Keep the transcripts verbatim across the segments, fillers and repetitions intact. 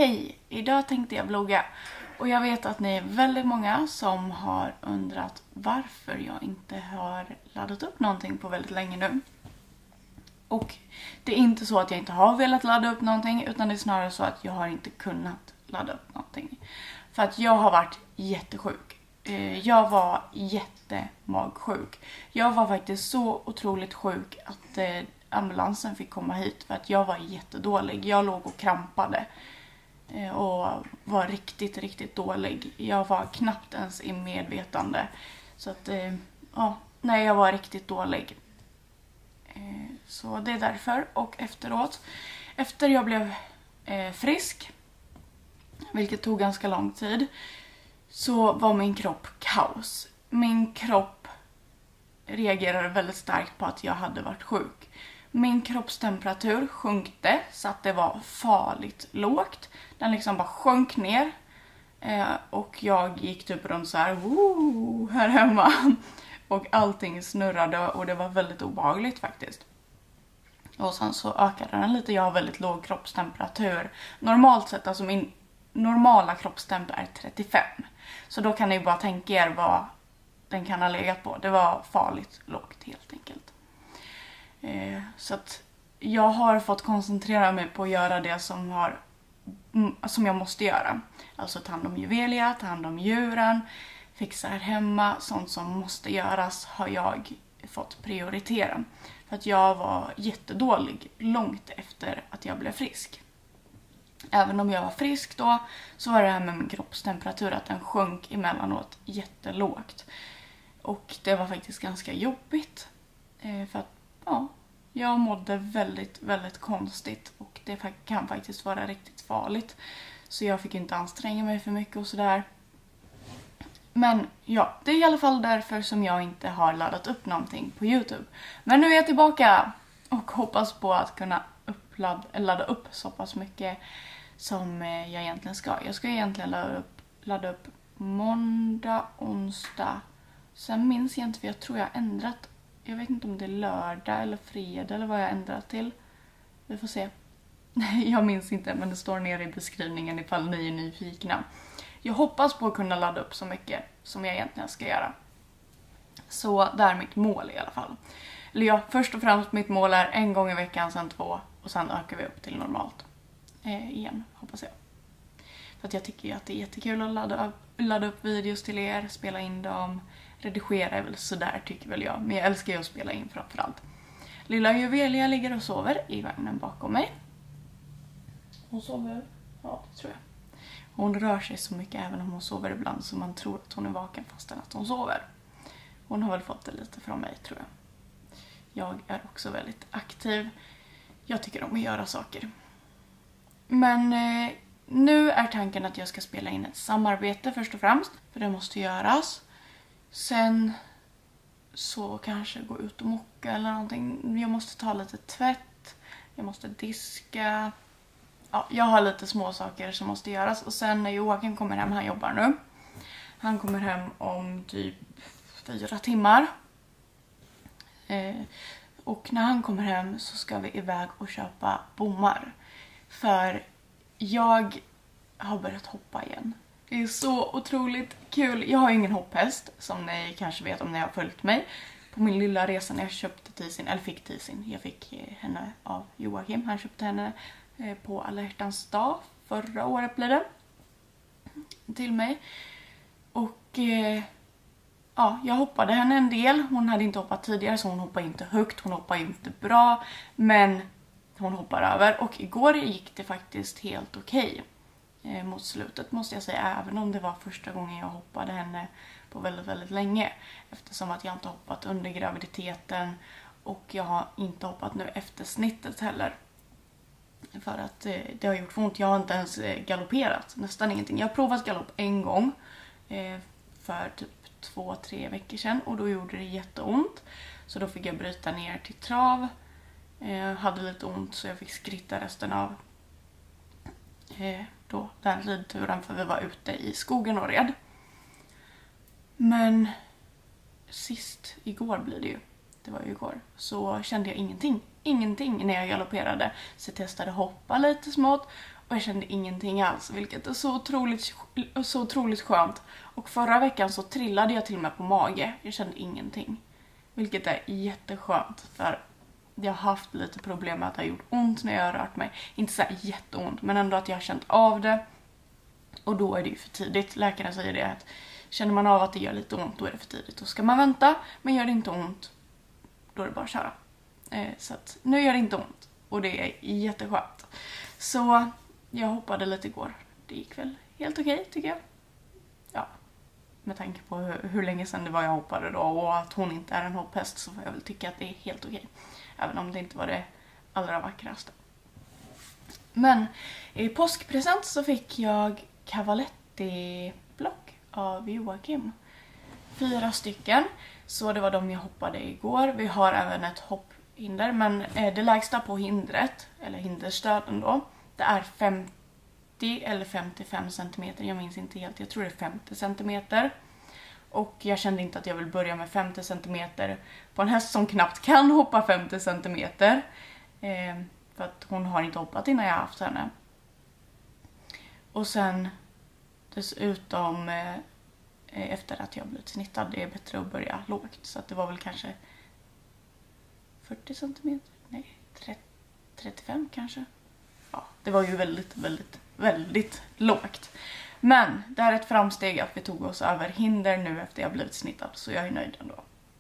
Hej! Idag tänkte jag vlogga. Och jag vet att ni är väldigt många som har undrat varför jag inte har laddat upp någonting på väldigt länge nu. Och det är inte så att jag inte har velat ladda upp någonting, utan det är snarare så att jag har inte kunnat ladda upp någonting. För att jag har varit jättesjuk. Jag var jättemagsjuk. Jag var faktiskt så otroligt sjuk att ambulansen fick komma hit för att jag var jättedålig. Jag låg och krampade och var riktigt, riktigt dålig. Jag var knappt ens i medvetande. Så att, ja, nej, jag var riktigt dålig. Så det är därför. Och efteråt, efter jag blev frisk, vilket tog ganska lång tid, så var min kropp kaos. Min kropp reagerade väldigt starkt på att jag hade varit sjuk. Min kroppstemperatur sjunkte så att det var farligt lågt. Den liksom bara sjönk ner. Eh, och jag gick typ runt så här, woo, här hemma. Och allting snurrade och det var väldigt obehagligt faktiskt. Och sen så ökade den lite. Jag har väldigt låg kroppstemperatur. Normalt sett, alltså min normala kroppstemp är trettiofem. Så då kan ni bara tänka er vad den kan ha legat på. Det var farligt lågt helt enkelt. Eh, så att jag har fått koncentrera mig på att göra det som, har, som jag måste göra. Alltså ta hand om Juvelia, ta hand om djuren, fixa här hemma. Sånt som måste göras har jag fått prioritera. För att jag var jättedålig långt efter att jag blev frisk. Även om jag var frisk då, så var det här med min kroppstemperatur att den sjönk emellanåt jättelågt. Och det var faktiskt ganska jobbigt. Eh, för att, ja, jag mådde väldigt, väldigt konstigt. Och det kan faktiskt vara riktigt farligt. Så jag fick inte anstränga mig för mycket och sådär. Men ja, det är i alla fall därför som jag inte har laddat upp någonting på YouTube. Men nu är jag tillbaka och hoppas på att kunna upplad, ladda upp så pass mycket som jag egentligen ska. Jag ska egentligen ladda upp, ladda upp måndag, onsdag. Sen minns jag inte, för jag tror jag har ändrat. Jag vet inte om det är lördag eller fredag eller vad jag har ändrat till. Vi får se. Jag minns inte, men det står nere i beskrivningen ifall ni är nyfikna. Jag hoppas på att kunna ladda upp så mycket som jag egentligen ska göra. Så det är mitt mål i alla fall. Eller ja, först och främst mitt mål är en gång i veckan, sen två. Och sen ökar vi upp till normalt. Eh, igen, hoppas jag. För att jag tycker ju att det är jättekul att ladda upp, ladda upp videos till er. Spela in dem. Redigera är väl sådär, tycker väl jag. Men jag älskar ju att spela in framförallt. Lilla Juvelia ligger och sover i vagnen bakom mig. Hon sover? Ja, det tror jag. Hon rör sig så mycket även om hon sover ibland, så man tror att hon är vaken fastän att hon sover. Hon har väl fått det lite från mig, tror jag. Jag är också väldigt aktiv. Jag tycker om att göra saker. Men eh, nu är tanken att jag ska spela in ett samarbete först och främst. För det måste göras. Sen så kanske gå ut och mocka eller någonting. Jag måste ta lite tvätt. Jag måste diska. Ja, jag har lite små saker som måste göras. Och sen när Joakim kommer hem, han jobbar nu. Han kommer hem om typ fyra timmar. Eh, och när han kommer hem så ska vi iväg och köpa bommar. För jag har börjat hoppa igen. Det är så otroligt kul. Jag har ju ingen hopphäst, som ni kanske vet om ni har följt mig. På min lilla resa när jag köpte Tisin, eller fick Tisin. Jag fick henne av Joakim. Han köpte henne på Alla hjärtans dag. Förra året blev det. Till mig. Och eh, ja, jag hoppade henne en del. Hon hade inte hoppat tidigare, så hon hoppade inte högt. Hon hoppade inte bra. Men hon hoppar över. Och igår gick det faktiskt helt okej. Eh, mot slutet måste jag säga. Även om det var första gången jag hoppade henne på väldigt, väldigt länge. Eftersom att jag inte hoppat under graviditeten. Och jag har inte hoppat nu efter snittet heller. För att eh, det har gjort ont. Jag har inte ens eh, galopperat. Nästan ingenting. Jag har provat galopp en gång. Eh, för typ två, tre veckor sedan. Och då gjorde det jätteont. Så då fick jag bryta ner till trav. Eh, hade lite ont så jag fick skritta resten av eh, då, den ridturen. För vi var ute i skogen och red. Men sist, igår blir det ju. Det var ju igår. Så kände jag ingenting. Ingenting när jag galopperade. Så jag testade hoppa lite smått. Och jag kände ingenting alls, vilket är så otroligt, så otroligt skönt. Och förra veckan så trillade jag till och med på mage. Jag kände ingenting. Vilket är jätteskönt, för jag har haft lite problem med att det har gjort ont när jag har rört mig. Inte så här jätteont, men ändå att jag har känt av det. Och då är det ju för tidigt. Läkaren säger det att känner man av att det gör lite ont, då är det för tidigt. Då ska man vänta, men gör det inte ont, då är det bara att köra. Eh, så att nu gör det inte ont. Och det är jätteskönt. Så jag hoppade lite igår. Det gick väl helt okej, okay, tycker jag. Ja, med tanke på hur, hur länge sedan det var jag hoppade då. Och att hon inte är en hopphäst, så får jag väl tycka att det är helt okej. Okay. Även om det inte var det allra vackraste. Men i påskpresent så fick jag Cavaletti-block av Joakim. Fyra stycken. Så det var de jag hoppade igår. Vi har även ett hopphinder. Men det lägsta på hindret, eller hinderstöden då, det är femtio eller femtiofem centimeter. Jag minns inte helt. Jag tror det är femtio centimeter. Och jag kände inte att jag vill börja med femtio centimeter på en häst som knappt kan hoppa femtio centimeter. Eh, för att hon har inte hoppat innan jag har haft henne. Och sen dessutom eh, efter att jag blivit snittad, det är bättre att börja lågt. Så att det var väl kanske fyrtio centimeter? Nej, trettio, trettiofem kanske. Ja, det var ju väldigt, väldigt, väldigt lågt. Men det är ett framsteg att vi tog oss över hinder nu efter jag blivit snittad. Så jag är nöjd ändå.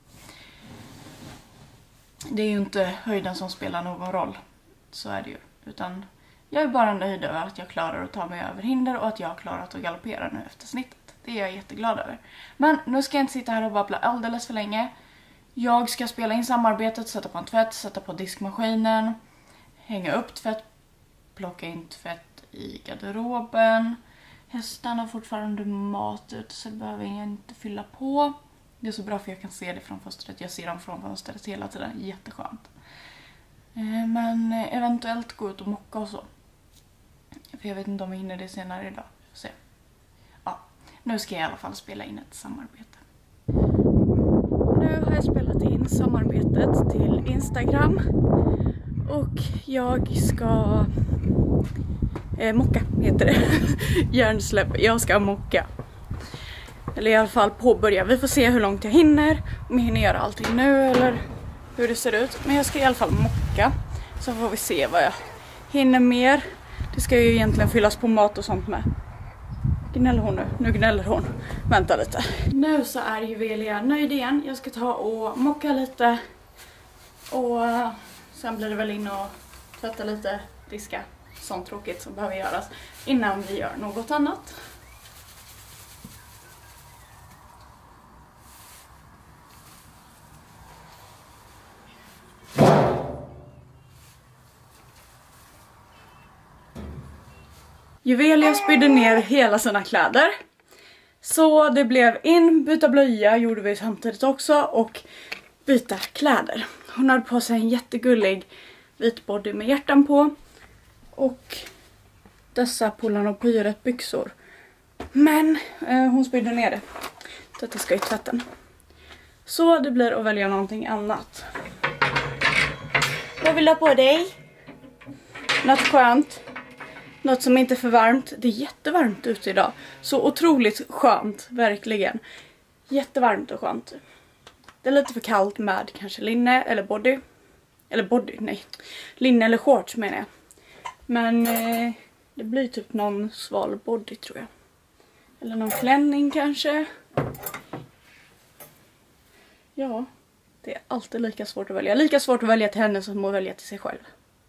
Det är ju inte höjden som spelar någon roll. Så är det ju. Utan jag är bara nöjd över att jag klarar att ta mig över hinder och att jag har klarat att galoppera nu efter snittet. Det är jag jätteglad över. Men nu ska jag inte sitta här och babbla alldeles för länge. Jag ska spela in samarbetet, sätta på en tvätt, sätta på diskmaskinen, hänga upp tvätt, plocka in tvätt i garderoben. Hästarna har fortfarande mat ute, så det behöver jag inte fylla på. Det är så bra för jag kan se det från fönstret. Jag ser dem från fönstret hela tiden. Jätteskönt. Men eventuellt gå ut och mocka och så. För jag vet inte om jag hinner det senare idag. Vi får se. Ja, nu ska jag i alla fall spela in ett samarbete. Nu har jag spelat in samarbetet till Instagram. Och jag ska... Eh, mocka heter det. Hjärnsläpp. Jag ska mocka. Eller i alla fall påbörja. Vi får se hur långt jag hinner. Om jag hinner göra allting nu eller hur det ser ut. Men jag ska i alla fall mocka. Så får vi se vad jag hinner mer. Det ska ju egentligen fyllas på mat och sånt med. Gnäller hon nu? Nu gnäller hon. Vänta lite. Nu så är Juvelia nöjd igen. Jag ska ta och mocka lite. Och sen blir det väl in och tvätta lite, diska. Sånt tråkigt som behöver göras innan vi gör något annat. Juvelia spydde ner hela sina kläder. Så det blev in, byta blöja gjorde vi samtidigt också och byta kläder. Hon hade på sig en jättegullig vit body med hjärtan på. Och dessa Polarn och Pyret byxor. Men eh, hon spydde ner det. Detta ska i tvätten. Så det blir att välja någonting annat. Vad vill du ha på dig? Något skönt. Något som inte är för varmt. Det är jättevarmt ute idag. Så otroligt skönt, verkligen. Jättevarmt och skönt. Det är lite för kallt med kanske linne eller body. Eller body, nej. Linne eller shorts menar jag. Men eh, det blir typ någon sval body tror jag. Eller någon klänning kanske. Ja, det är alltid lika svårt att välja. Lika svårt att välja till henne som att välja till sig själv.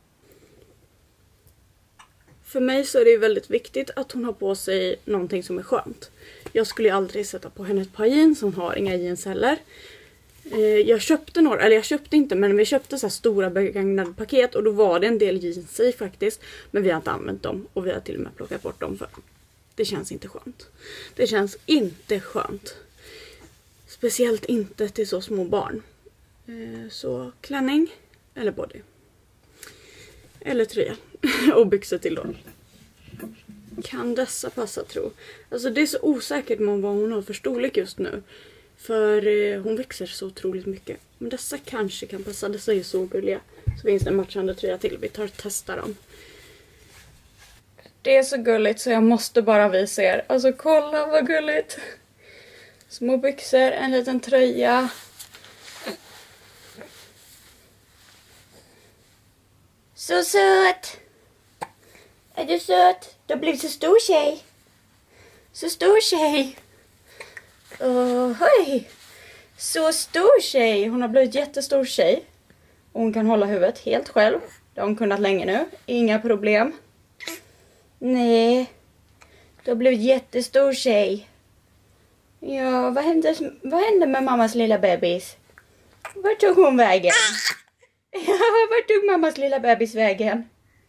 För mig så är det väldigt viktigt att hon har på sig någonting som är skönt. Jag skulle ju aldrig sätta på henne ett par jeans. Hon har inga jeans heller. Jag köpte några, eller jag köpte inte, men vi köpte så här stora begagnade paket och då var det en del jeans i faktiskt. Men vi har inte använt dem och vi har till och med plockat bort dem för det känns inte skönt. Det känns inte skönt. Speciellt inte till så små barn. Så klänning eller body. Eller tröja. Och byxor till då. Kan dessa passa tro? Alltså det är så osäkert med vad hon har för storlek just nu. För eh, hon växer så otroligt mycket. Men dessa kanske kan passa. Dessa är så gulliga. Så finns det en matchande tröja till. Vi tar och testar dem. Det är så gulligt så jag måste bara visa er. Alltså kolla vad gulligt. Små byxor, en liten tröja. Så söt! Är du söt? Du har blivit så stor tjej. Så stor tjej. Oh, hej! Så stor tjej. Hon har blivit jättestor tjej. Och hon kan hålla huvudet helt själv. Det har hon kunnat länge nu. Inga problem. Nej. Du har blivit jättestor tjej. Ja, vad hände, vad hände med mammas lilla bebis? Vart tog hon vägen? Ja, vart tog mammas lilla bebis vägen?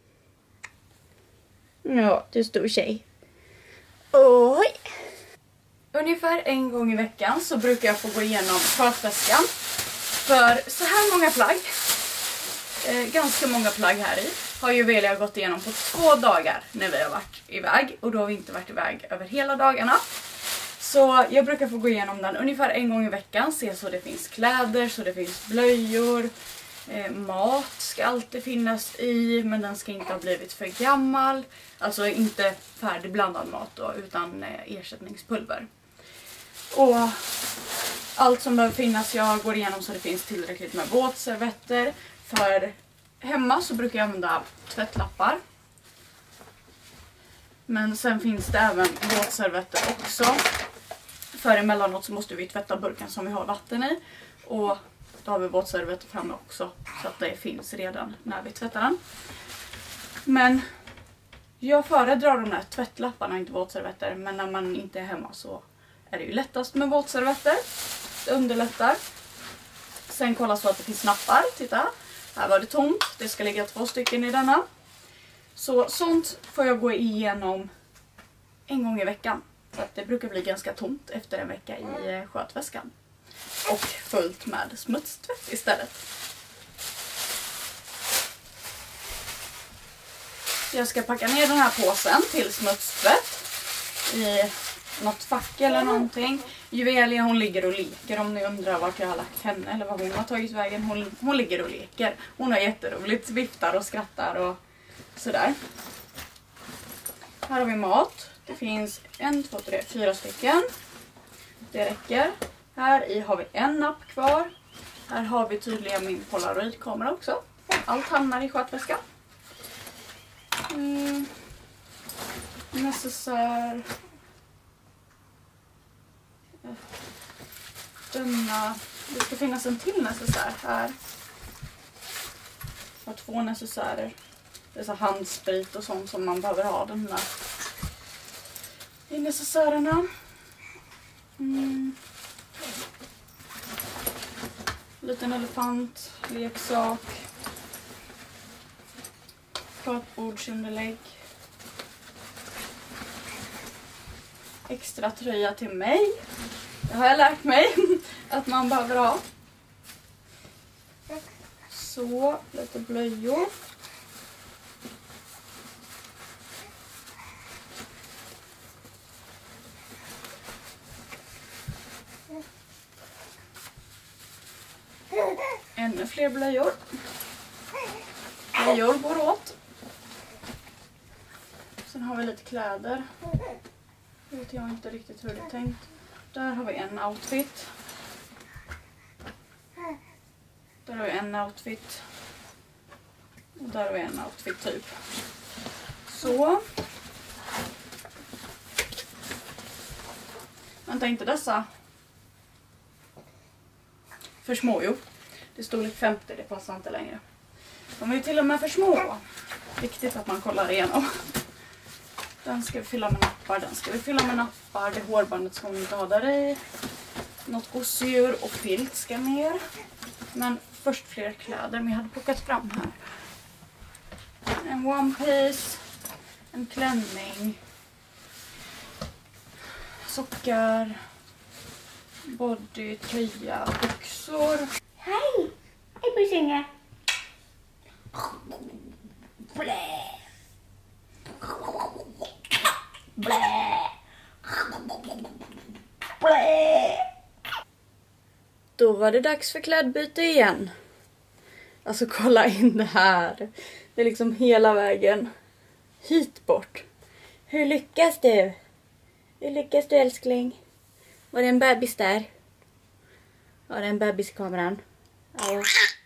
Ja, du stor tjej. Oj. Ungefär en gång i veckan så brukar jag få gå igenom skötväskan. För så här många plagg, eh, ganska många plagg här i, har ju Velia gått igenom på två dagar när vi har varit iväg. Och då har vi inte varit iväg över hela dagarna. Så jag brukar få gå igenom den ungefär en gång i veckan. Se så det finns kläder, så det finns blöjor. Eh, mat ska alltid finnas i, men den ska inte ha blivit för gammal. Alltså inte färdigblandad mat då, utan eh, ersättningspulver. Och allt som behöver finnas, jag går igenom så det finns tillräckligt med våtservetter. För hemma så brukar jag använda tvättlappar. Men sen finns det även våtservetter också. För emellanåt så måste vi tvätta burken som vi har vatten i. Och då har vi våtservetter framme också. Så att det finns redan när vi tvättar den. Men jag föredrar de här tvättlapparna, inte våtservetter. Men när man inte är hemma så är det ju lättast med våtservetter. Det underlättar. Sen kolla så att det finns nappar. Titta, här var det tomt. Det ska ligga två stycken i denna. Så sånt får jag gå igenom en gång i veckan. Så att det brukar bli ganska tomt efter en vecka i skötväskan. Och fullt med smutstvätt istället. Jag ska packa ner den här påsen till smutstvätt i något fack eller någonting. Juvelia, hon ligger och leker, om ni undrar vart jag har lagt henne eller vad hon har tagit vägen. Hon, hon ligger och leker. Hon har jätteroligt, viftar och skrattar och sådär. Här har vi mat. Det finns en, två, tre, fyra stycken. Det räcker. Här i har vi en napp kvar. Här har vi tydligen min polaroidkamera också. Allt hamnar i skötväskan. Mm. Necessär. Denna. Det ska finnas en till necessär här. Jag har två necessärer. Det är så handsprit och sånt som man behöver ha den här. I necessärerna. Mm. Liten elefant, leksak. Skötbordsunderlägg. Extra tröja till mig. Det har jag lärt mig att man behöver ha. Så, lite blöjor. Ännu fler blöjor. Blöjor går åt. Sen har vi lite kläder. Det vet jag inte riktigt hur det är tänkt. Där har vi en outfit. Där har vi en outfit. Och där har vi en outfit typ. Så. Vänta, inte dessa. För små, jo. Det är storlek femtio, det passar inte längre. De är ju till och med för små. Viktigt att man kollar igenom. Den ska vi fylla med nappar, den ska vi fylla med nappar. Det hårbandet som vi badar i. Något gosedjur och filt ska ner. Men först fler kläder, men jag hade plockat fram här. En one piece. En klänning. Sockar. Body, tröja, byxor. Hej! Hej Pussinge! Blä! Blä! Blä! Då var det dags för klädbyte igen. Alltså kolla in det här. Det är liksom hela vägen hit bort. Hur lyckas du? Hur lyckas du, älskling? Var det en bebis där? Ja, det är en bebis i kameran. Ja.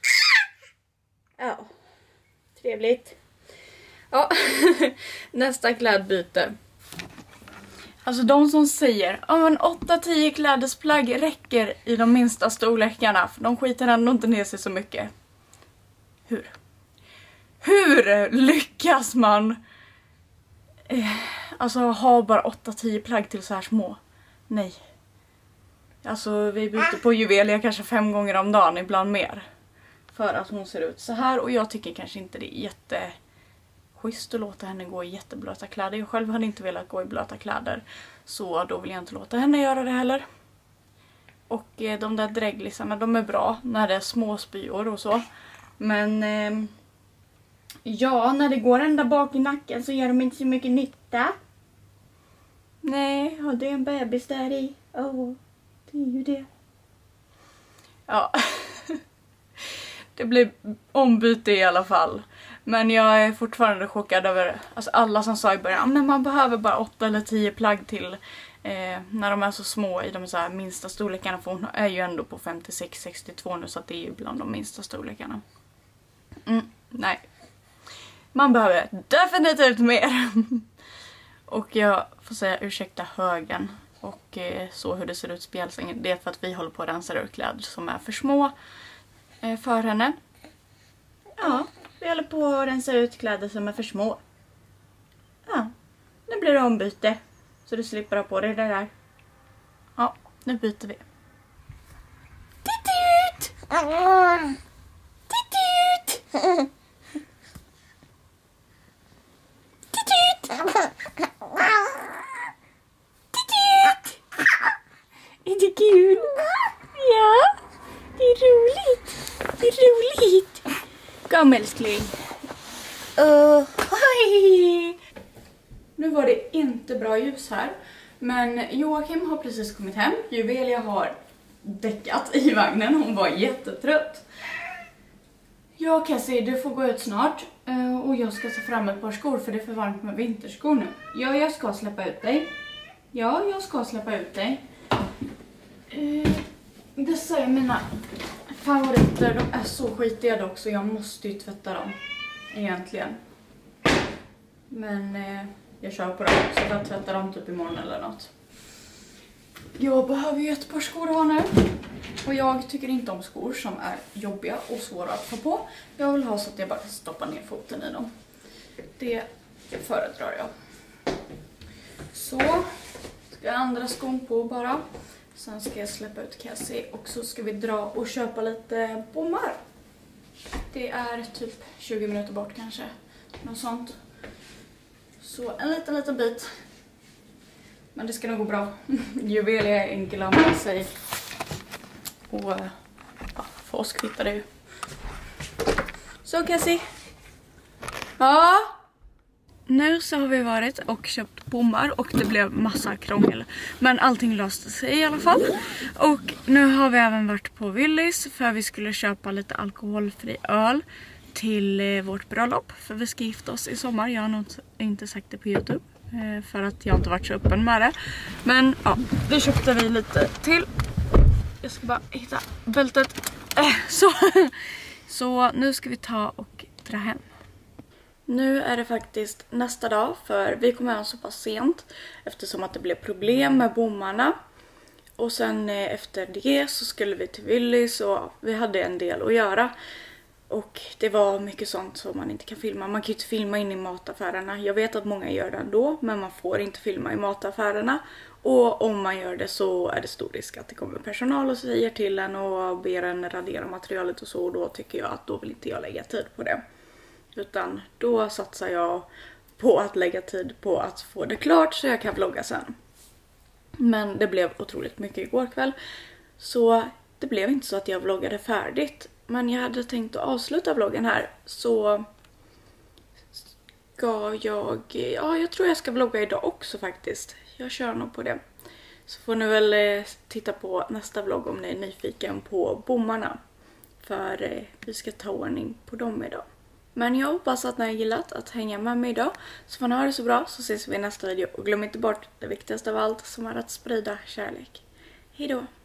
Ja. Trevligt. Ja, nästa klädbyte. Alltså de som säger ja men åtta tio klädesplagg räcker i de minsta storlekarna. För de skiter ändå inte ner sig så mycket. Hur? Hur lyckas man eh, alltså ha bara åtta tio plagg till så här små? Nej. Alltså vi byter på Juvelia kanske fem gånger om dagen, ibland mer. För att hon ser ut så här och jag tycker kanske inte det är jätte schysst att låta henne gå i jätteblöta kläder. Jag själv hade inte velat gå i blöta kläder. Så då vill jag inte låta henne göra det heller. Och eh, de där dräglisarna, de är bra när det är små spyor och så. Men eh, ja, när det går ända bak i nacken så gör de inte så mycket nytta. Nej, ja, det är en bebis där i. Åh, oh, det är ju det. Ja, det blir ombyte i alla fall. Men jag är fortfarande chockad över alltså alla som sa i början men man behöver bara åtta eller tio plagg till eh, när de är så små i de så här minsta storlekarna. För hon är ju ändå på femtiosex sextiotvå nu så att det är ju bland de minsta storlekarna. Mm, nej. Man behöver definitivt mer. Och jag får säga ursäkta högen och eh, så hur det ser ut i spjälsängen. Det är för att vi håller på att rensa ur kläder som är för små eh, för henne. Ja. Vi håller på att rensa ut kläder som är för små. Ja, nu blir det ombyte. Så du slipper ha på dig det där. Ja, nu byter vi. Titt ut! Titt ut! Titt ut! Titt ut! Är det kul? Ja, det är roligt. Det är roligt. Kom älskling. Uh, nu var det inte bra ljus här. Men Joakim har precis kommit hem. Juvelia har däckat i vagnen. Hon var jättetrött. Ja Cassie, du får gå ut snart. Uh, och jag ska ta fram ett par skor för det är för varmt med vinterskor nu. Ja, jag ska släppa ut dig. Ja, jag ska släppa ut dig. Uh, dessa är mina favoriter, de är så skitiga dock så jag måste ju tvätta dem egentligen. Men eh, jag kör på dem så jag tvättar dem typ imorgon eller något. Jag behöver ju ett par skor att ha nu. Och jag tycker inte om skor som är jobbiga och svåra att få på. Jag vill ha så att jag bara stoppar ner foten i dem. Det föredrar jag. Så ska andra skon på bara. Sen ska jag släppa ut Cassie och så ska vi dra och köpa lite bommar. Det är typ tjugo minuter bort kanske. Något sånt. Så en liten liten bit. Men det ska nog gå bra. Juvelia är enkel att med sig. Och ja, för oss kvittar det ju. Så Cassie. Ja. Nu så har vi varit och köpt bommar och det blev massa krångel. Men allting löste sig i alla fall. Och nu har vi även varit på Willys för vi skulle köpa lite alkoholfri öl till eh, vårt bröllop. För vi ska gifta oss i sommar. Jag har nog inte sagt det på YouTube eh, för att jag inte varit så öppen med det. Men ja, det köpte vi lite till. Jag ska bara hitta bältet. Eh, så. Så nu ska vi ta och dra hem. Nu är det faktiskt nästa dag för vi kom hem så pass sent eftersom att det blev problem med bommarna. Och sen eh, efter det så skulle vi till Willys och vi hade en del att göra. Och det var mycket sånt som man inte kan filma. Man kan ju inte filma in i mataffärerna. Jag vet att många gör det ändå men man får inte filma i mataffärerna. Och om man gör det så är det stor risk att det kommer personal och säger till en och ber en radera materialet och så. Och då tycker jag att då vill inte jag lägga tid på det. Utan då satsar jag på att lägga tid på att få det klart så jag kan vlogga sen. Men det blev otroligt mycket igår kväll. Så det blev inte så att jag vloggade färdigt. Men jag hade tänkt att avsluta vloggen här. Så ska jag... Ja, jag tror jag ska vlogga idag också faktiskt. Jag kör nog på det. Så får ni väl titta på nästa vlogg om ni är nyfiken på bommarna. För vi ska ta ordning på dem idag. Men jag hoppas att ni har gillat att hänga med mig idag. Så får ni ha det så bra, så ses vi i nästa video. Och glöm inte bort det viktigaste av allt, som är att sprida kärlek. Hej då!